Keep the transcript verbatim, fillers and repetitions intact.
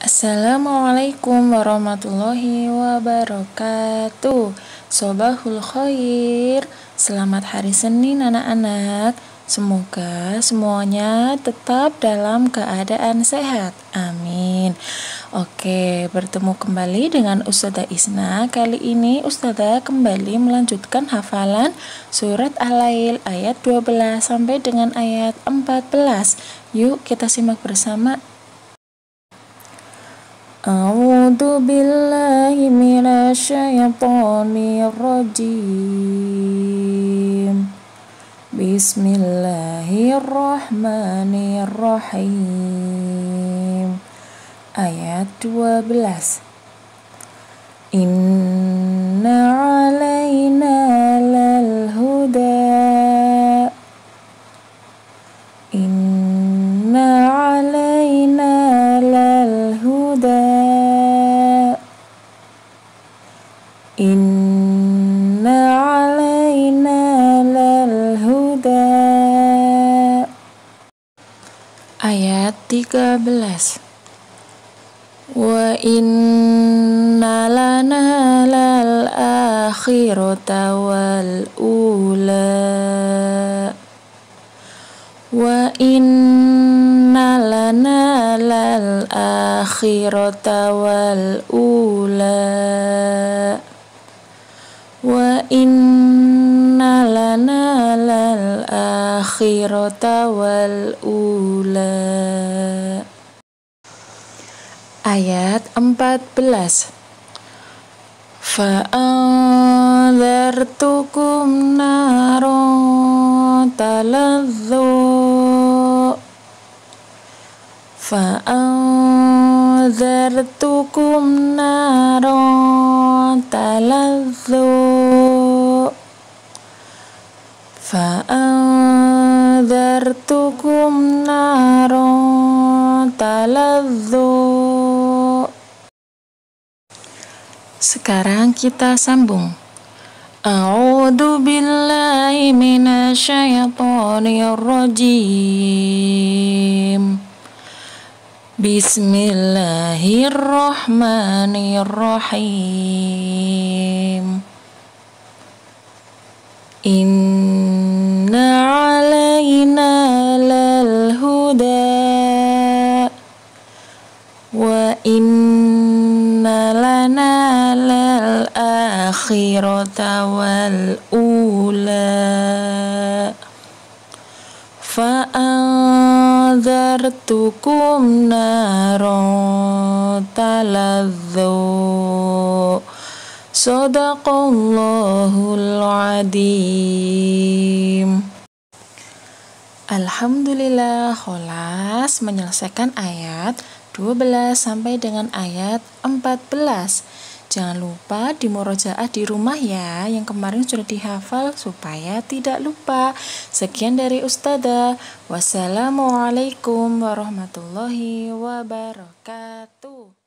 Assalamualaikum warahmatullahi wabarakatuh. Sobahul khair. Selamat hari Senin anak-anak. Semoga semuanya tetap dalam keadaan sehat. Amin. Oke, bertemu kembali dengan Ustazah Isna. Kali ini Ustazah kembali melanjutkan hafalan surat Al-Lail ayat dua belas sampai dengan ayat empat belas. Yuk kita simak bersama. A'udzu billahi minasyaitonir rajim. Bismillahirrahmanirrahim. Ayat dua belas. Inna 'alaina lal huda. Inna 'alaina lal huda. Inna 'alaina lal huda. Ayat tiga belas. Wa inna lana lal akhirata wal ula. Wa inna lana lal akhirata wal ula. Wa inna lana lal akhirata wal ula. Ayat empat belas. Fa'anzartukum naron taladzu. Fa'anzartukum naron taladzu. Fa'anzartukum naron taladzu. Sekarang kita sambung. A'udzu billahi minasyaitonir rajim. Bismillahirrahmanirrahim. Inna 'alaina lal huda. Wa inna lana lal akhirata wal ula. Fa'anzartukum naron taladzu. Shadaqallahul adzim. Alhamdulillah, kholas menyelesaikan ayat dua belas sampai dengan ayat empat belas. Jangan lupa dimurojaah di rumah ya, yang kemarin sudah dihafal supaya tidak lupa. Sekian dari Ustazah. Wassalamualaikum warahmatullahi wabarakatuh.